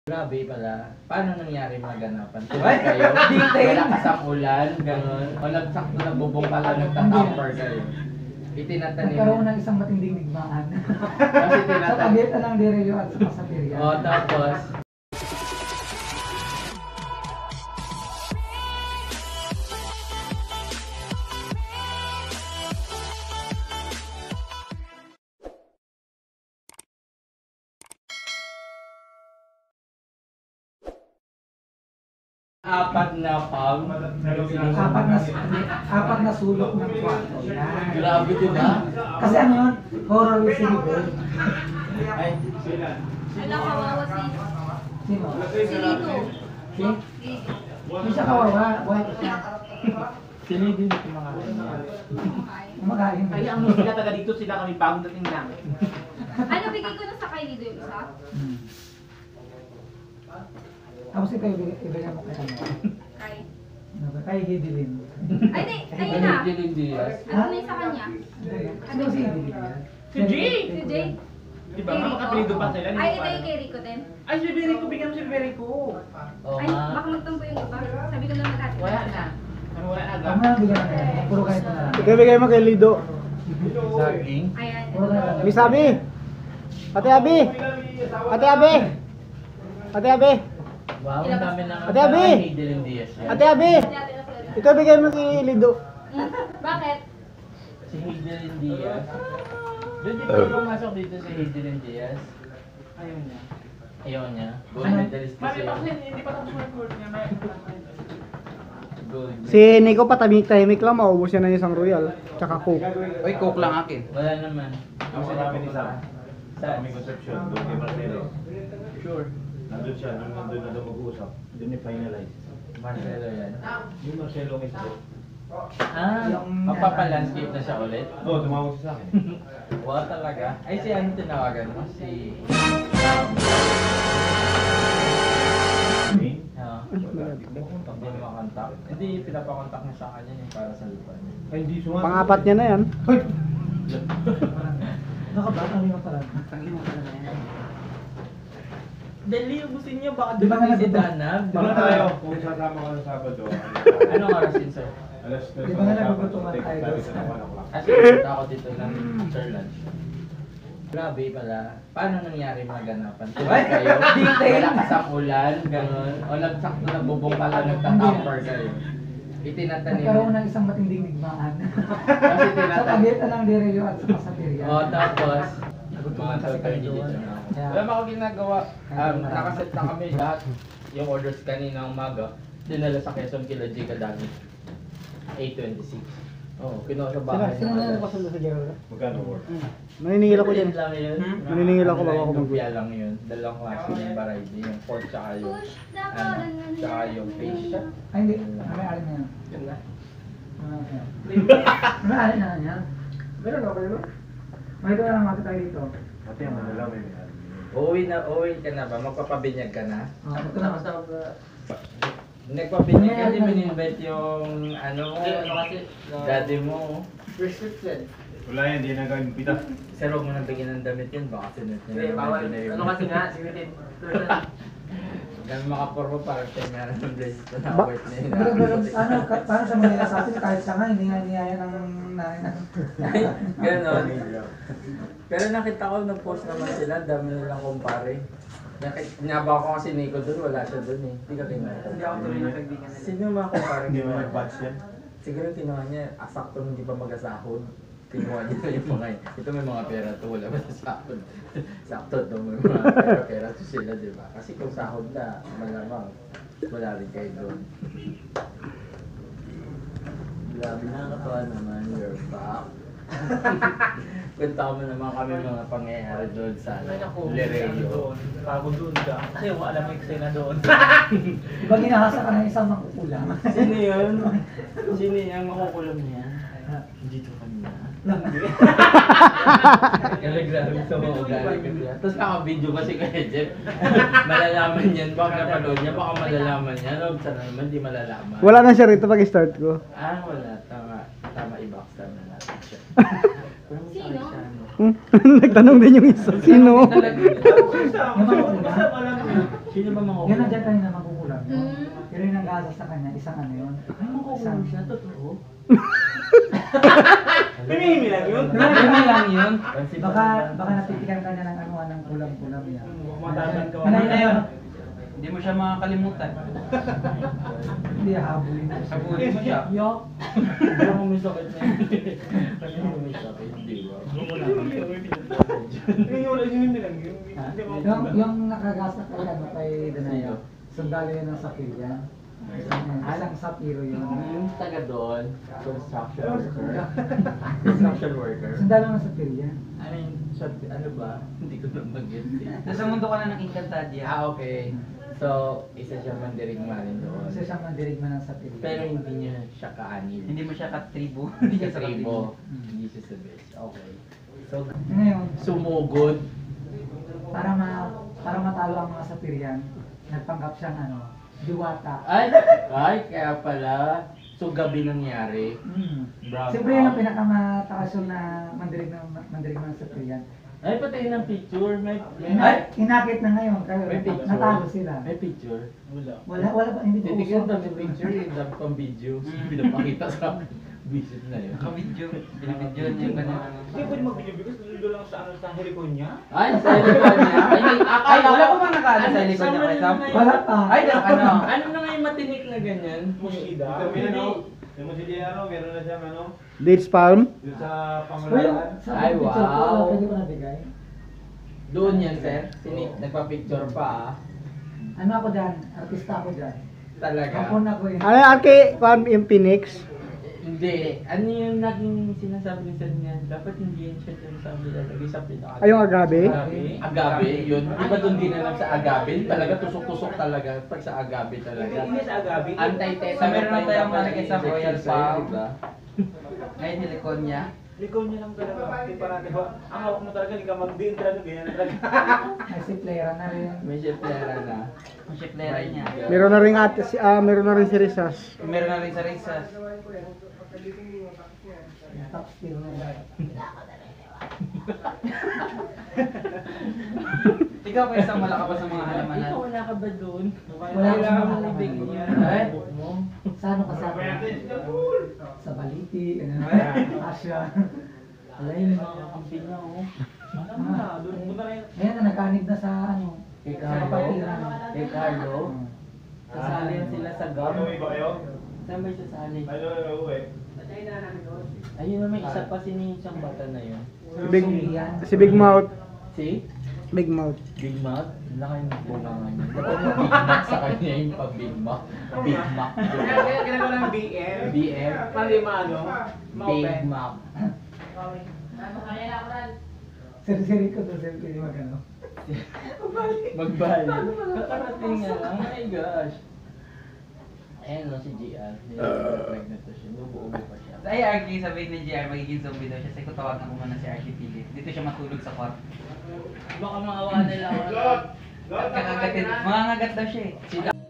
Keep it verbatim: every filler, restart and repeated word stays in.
Grabe pala. Paano nangyari maganapan? Tuloy kayo? Malakas ang ulan, gano'n. O nagsakto na bubong pala, nagtatamper kayo. Itinatanim. Nagkaroon ng isang matinding digmaan. Kasi Sa tinatanim. pagitan ng Direlio at sa Pasapirian. O tapos, apat na pang. Apat na, apat na sulok ng kwarto. Yan. Grabe diba? Kasi ano yun? Horror with Silibel. Ay, Wala kawawa si... Sino? Si Lito. Si? Hindi siya kawawa. Buhay ko siya. sinidin ito mga Kumakain. Ay, ang mga sila taga dito, sila kami bagong dating lang. Ano, bigay ko na sa kay Lido yung isa? Hmm. Tapos ito ibigay ibigay mo kay ano? Kay... Ano ba? Kay Gidilin. Ay, di, ayun na. Diling Diaz. Ano na yung sa kanya? Sino si Gidilin? Si Jay! Si Jay? Di ba nga makapilido pa sila? Ay, ito yung kay Rico din. Ay, si Berico, bigyan mo si Berico. Oo Ay, nga. baka magtampo yung iba. Sabi ko na magkati. Wala na. Ano wala na Huwag agad? mo lang bigyan na yan. Puro ganito na lang. Ikaw bigay mo kay Lido. Saging. Ayan. Puro ganito na lang. Miss Abi! Ate Abi! Ate Abi! Ate Abi! Wow, ang dami na Ate Abi! Diling Diaz yan. Ate Abi! Ito bigay mo kay Lido. Hmm, bakit? Si Diling Diaz. Doon di ba pumasok dito si Diling Diaz? Ayaw niya. Ayaw niya. Gold medalist kasi. Mami, bakit hindi pa tapos yung court niya? May- Gold. Si Nico patamik-tahimik lang, maubos yan ng isang royal. Tsaka coke. Uy, coke lang akin. Wala naman. Ang marami ni Sam. Sa Sa aming conception, doon kay Marcelo. Sure. Nandun siya, doon nandun na doon mag-uusap. Doon ni finalize. Marcelo yan. Yung Marcelo mismo. Ah, magpapalandscape na siya ulit? Oo, tumawag siya sa akin. Wow talaga. Ay, si ano tinawagan mo? Si... Main? Ah, hindi mo makontak. Hindi, pinapakontak niya sa kanya yung para sa lupa niya. Ay, hindi sumasagot. Pang-apat niya na yan. Nakabata mo yung talaga. Dali, ubusin niyo. Baka Di ba nga dumating si nagbubo- Danab. Baka tayo, kung sasama ka sa Sabado. Anong oras yun, sir? Alas tres Di ba nga ng Sabado, nagugutuman take tayo tayo doon sa sa- one o'clock. Kasi punta ako dito ng after lunch. Grabe pala. Paano nangyari maganapan? Tuloy kayo? Malakas ang ulan, gano'n. O nagsakto na bubong pala, nagtatamper kayo. Itinatanim. Nagkaroon ng isang matinding digmaan. Kasi Sa tinatanim. pagitan ng Direlio at sa Pasapirian. O tapos, Nagutuman mga kasi kayo dito doon. na ako. Kaya- Wala ako ginagawa. Um, nakaset na kami lahat. Yung orders kanina umaga, dinala sa Quezon kila J. Kadagi. eight twenty-six. Oo, kinuha sa Sino, bahay. sino na napasundo sa Gerald? Magkano work? Maniningil ako dyan. Maliit lang yun. Hmm? Maniningil ako bago ako mag- Lumpia lang yun. Dalawang klase yung variety. Yung pork tsaka yung ano, tsaka yung fish. Ay, hindi. May alin na yan. Yun na. Ah, yan. May alin na yan. Meron ako yun. May ito lang makita tayo dito. Pati ang Manila may may Uuwi na, uuwi ka na ba? Magpapabinyag ka na? Ah, ito lang. Nagpabinyag ka, di ba in-invite yung ano mo? Ay, ano kasi, uh, Daddy mo. Prescription. Wala yan, hindi na gawin pita. Sir, huwag mo nang bigyan ng damit yun. Baka sinunod niya Hindi, naman bawal. yun na yun. Ano kasi nga, sinitin. Dami makapurpo parang siya meron ng blessed na Ba- wait na yun. Pero, pero, ano, ka- paano siya manila sa atin kahit siya nga, hindi nga niyaya ng nanay na. Ganon. Pero nakita ko, nag-post naman sila, dami nilang kumpare. Nakit- Naba ko kasi Nico doon, wala siya doon eh. Hindi ka kinaya. Hindi ako tuloy na kaibigan na. Sino mga kumpare? Hindi mo kinuha? nag-batch yan. Siguro kinuha niya, asakto hindi pa mag-asahod. Kinuha niya yung mga, ito may mga pera to, wala ba sa sahod? Sakto to, may mga pera-pera to sila, di ba? Kasi kung sahod na, malamang, wala rin kayo doon. Grabe, nakakatawa naman, you're back. Kwenta mo naman kami mga pangyayari doon sa Ay, naku. Lereo. Doon. Pagod doon ka. Kasi yung alam mo yung na doon. Diba ginahasa ka ng isang makukulang? Sino yun? Sino yung makukulong niya? Dito kanina. Nalagrabe sa mga ugali bigla. Tapos naka-video kasi kay Jeff. Malalaman yan. Baka napanood niya, baka malalaman niya. Huwag sana naman, di malalaman. Wala na siya rito pag-start ko. Ah, wala. Tama. Tama, i-box na natin siya. Pero masakit Sino? siya, ano. Hmm? Nagtanong din yung isa. Sino? Talaga. Yung makukulang? Basta alam mo. Sino ba mga Yan ang dyan kanina magugulang yun. Hmm. Pero yung nag-aasas sa kanya, isang ano yun. Ay, makukulong siya, totoo. Pinihimi lang yun. Hindi lang yun. Kasi Baka, baka napitikan kanya ng ano, ng kulam-kulam niya. Mataban ka. Ano yun, yun? Hindi mo siya makakalimutan. Hindi, habulin mo siya. Habulin mo siya. Yok. Hindi ako may sakit na yun. Kasi may sakit, di ba? Pinihimi lang yun. Yung, yung nakagasak kay ano, kay Danayo, sundalo yun ng sapilya. Isang sapiro yun. Yung taga doon, construction worker. Construction worker. Sundalo ng sapilya. Ano yung, sa- ano ba? Hindi ko na mag-get eh. Nasa mundo ka na ng Encantadia. Ah, okay. So, isa siya mandirigma rin doon. Isa siyang mandirigma ng sapilya. Pero hindi niya siya kaanib. Hindi mo siya katribo. Hindi siya tribo. Hindi siya sa base. Okay. So, Ngayon, sumugod. para ma para matalo ang mga sapiryan, nagpanggap siyang ano, diwata. Ay, ay, kaya pala. So, gabi nangyari. Mm. Bravo. Siyempre yun ang pinakamataas yung na mandirig ng mandirig ng sapiryan. Ay, pati ng picture. May, may, Ina- inakit na ngayon, kaya may picture. natalo sila. May picture. Wala, wala pa, hindi ko Titignan uso. daw yung picture, yung dami pang video. Pinapakita sa visit na yun. Nakabidyo. Binibidyo niya yung kanya. Hindi pwede mag-video because nandun lang sa ano sa helikon niya. Ay, sa likod niya. Ay, may, Ay, wala pa bang nakaalam sa likod niya kay Sam? Wala pa. Ay, ano? Ano na nga yung matinik na ganyan? Musida. Kami ano, yung Musida ano, meron na siyang ano, Dates palm. yung sa Uy, pangulaan. sa Ay, picture ko, wow. pwede ko nabigay. Doon yan, sir. Sini, nagpa-picture pa ah. Ano ako dyan? Artista ako dyan. Talaga. Kapon ako yun. Ano yung arke, palm yung Phoenix? Hindi. Ano yung naging sinasabi ni sir niya? Dapat hindi yan siya dyan sa nilalagay sa pinaka. Ay, yung agave? Agave, yun. Di ba doon ginanap sa agave? Talaga tusok-tusok talaga. Pag sa agave talaga. Hindi sa Agabi. Anti-tetanus. Sa meron na tayong malagay sa Royal Palm. Diba? Ngayon nilikon niya. Ikaw niya lang talaga. Hindi pa natin ba? Ang hawak mo talaga, hindi ka mag-din talaga. Ganyan na talaga. May si Plera na rin. May cheflera na. Ang shiplera niya. Meron na rin ate, si, ah, meron na rin si Rizas. Meron na rin sa Rizas. Top still na yan. Ikaw pa isang wala ka pa sa mga halamanan. Ikaw wala ka ba doon? Wala ka sa mga libing halamanan. niya. Ay. mo. Sa ano ka sa Sa Baliti, ano? Asya. Alay, yung mga kakampi niya oh. Alam mo na, doon punta na yun. Ngayon na nagkanib na sa ano. Kay Sa Carlo. kapatiran. Kay Carlo. Hmm. Sasali yan sila sa gam. Ano ba kayo? Saan ba yung sasali? Ano, ano, uwi? Ayun na may isa pa sini siyang bata na yun. Si Big, Sulian. si Big Mouth. Si? Big Mouth. Big Mac? Laki ng bunga nga niya. Dapat yung Big Mac sa kanya yung pag Big Mac. Big Mac. Kaya ginagawa ng B M. B M. Palima ano? Big Mac. Seri-seri ko to, seri-seri mag ano. Magbali. Kakarating nga lang. Oh my gosh. Ayan no, si G R. Pregnant na siya. Nubuobo pa siya. Ay, Arky, sabihin ni J R, magiging zombie daw siya. Sige, tawagan ko muna si Arky Philip. Dito siya matulog sa kwarto. Baka maawa nila ako. At kakagatin, mga ngagat daw siya eh. Sila